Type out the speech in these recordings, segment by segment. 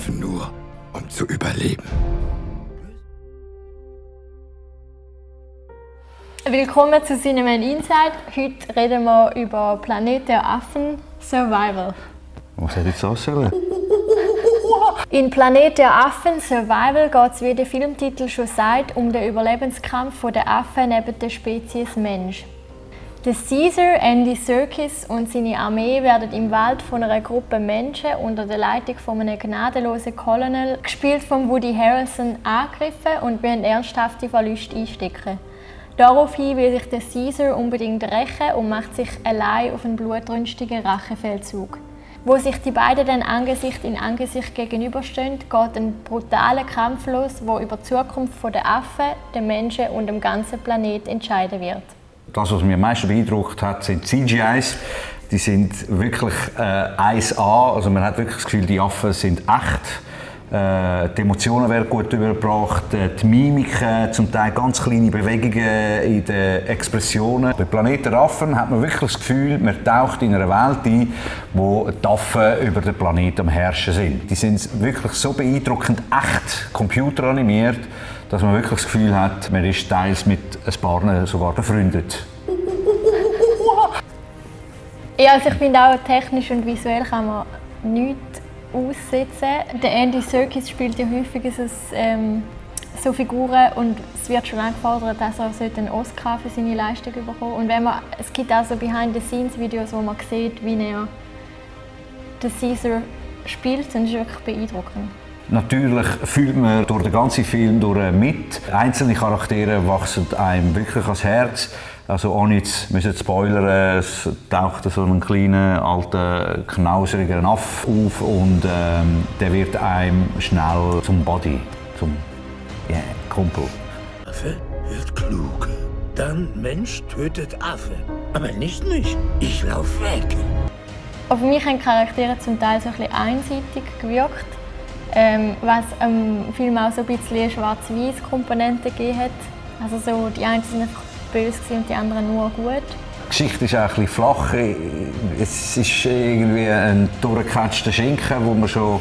kämpfen nur, um zu überleben. Willkommen zu Cinema Inside. Heute reden wir über Planet der Affen Survival. Was hätte ich jetzt sagen? In Planet der Affen Survival geht es, wie der Filmtitel schon sagt, um den Überlebenskampf der Affen neben der Spezies Mensch. Der Caesar, Andy Serkis und seine Armee werden im Wald von einer Gruppe Menschen unter der Leitung von einem gnadenlosen Colonel, gespielt von Woody Harrelson, angegriffen und müssen ernsthafte Verluste einstecken. Daraufhin will sich der Caesar unbedingt rächen und macht sich allein auf einen blutrünstigen Rachefeldzug. Wo sich die beiden dann Angesicht in Angesicht gegenüberstehen, geht ein brutaler Kampf los, der über die Zukunft der Affen, der Menschen und dem ganzen Planeten entscheiden wird. Das, was mich am meisten beeindruckt hat, sind CGIs. Die sind wirklich 1A. Also man hat wirklich das Gefühl, die Affen sind echt. Die Emotionen werden gut übergebracht, die Mimiken, zum Teil ganz kleine Bewegungen in den Expressionen. Bei Planet der Affen hat man wirklich das Gefühl, man taucht in eine Welt ein, wo die Affen über den Planeten am Herrschen sind. Die sind wirklich so beeindruckend echt computeranimiert, dass man wirklich das Gefühl hat, man ist teils mit ein paar sogar befreundet. Ja, also ich finde auch technisch und visuell kann man nichts aussetzen. Der Andy Serkis spielt ja häufig so Figuren und es wird schon angefordert, dass er einen Oscar für seine Leistung bekommen. Und es gibt auch so Behind-the-Scenes-Videos, wo man sieht, wie er den Caesar spielt, und das ist wirklich beeindruckend. Natürlich fühlt man durch den ganzen Film mit. Einzelne Charaktere wachsen einem wirklich ans Herz. Also ohne jetzt zu spoilern, es taucht so ein kleiner, alter, knauseriger Aff auf und der wird einem schnell zum Buddy, zum Kumpel. Affe wird klug. Dann Mensch tötet Affe. Aber nicht mich. Ich lauf weg. Auf mich haben die Charaktere zum Teil so ein bisschen einseitig gewirkt. Was im Film auch so ein bisschen eine Schwarz-Weiß-Komponente gegeben hat. Also so, die einen sind einfach böse und die anderen nur gut. Die Geschichte ist auch ein bisschen flach. Es ist irgendwie ein durchgecatchter Schinken, den wir schon,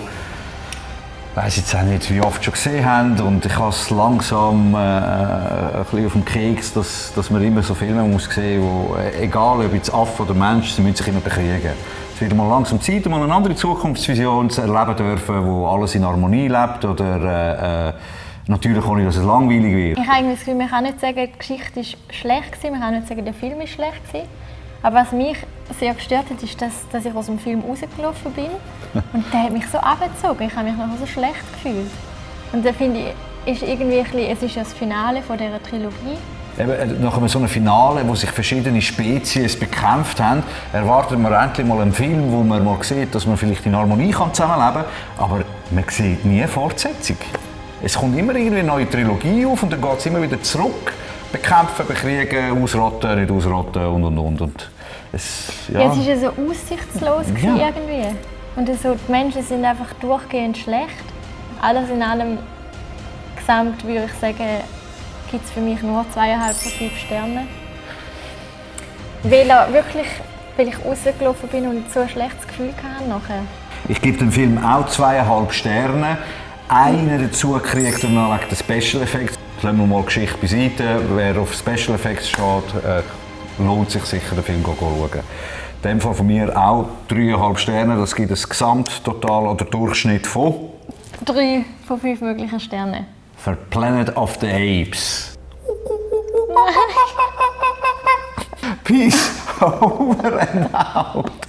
ich weiss jetzt auch nicht, wie oft schon gesehen haben. Und ich habe es langsam ein bisschen auf dem Keks, dass man immer so Filme muss sehen muss, wo, egal ob jetzt Affe oder Mensch, sie müssen sich immer bekriegen. Es wird mal langsam Zeit, mal eine andere Zukunftsvision zu erleben dürfen, wo alles in Harmonie lebt oder natürlich ohne, dass es langweilig wird. Ich habe das Gefühl, man kann nicht sagen, die Geschichte ist schlecht gewesen, man kann nicht sagen, der Film ist schlecht gewesen. Aber was mich sehr gestört hat, ist, dass ich aus dem Film rausgelaufen bin und der hat mich so abgezogen. Ich habe mich nachher so schlecht gefühlt. Und da finde ich, ist irgendwie es ist ja das Finale von dieser Trilogie. Eben, nach so einem Finale, wo sich verschiedene Spezies bekämpft haben, erwartet man endlich mal einen Film, wo man mal sieht, dass man vielleicht in Harmonie zusammenleben kann, aber man sieht nie eine Fortsetzung. Es kommt immer irgendwie eine neue Trilogie auf und dann geht es immer wieder zurück. Bekämpfen, bekriegen, ausrotten, nicht ausrotten und es, ja. Ja, es ist ja so aussichtslos irgendwie. Und so, die Menschen sind einfach durchgehend schlecht. Alles in allem gesamt würde ich sagen, gibt es für mich nur 2,5 von 5 Sternen. Weil ich rausgelaufen bin und so ein schlechtes Gefühl hatte nachher. Ich gebe dem Film auch 2,5 Sterne. Einen dazu kriegt er noch wegen der Special Effects. Lassen wir mal die Geschichte beiseite. Wer auf Special Effects steht, lohnt sich sicher, den Film zu schauen. In dem Fall von mir auch 3,5 Sterne. Das gibt ein Gesamttotal oder Durchschnitt von 3 von 5 möglichen Sternen. Für Planet of the Apes. Peace over and out.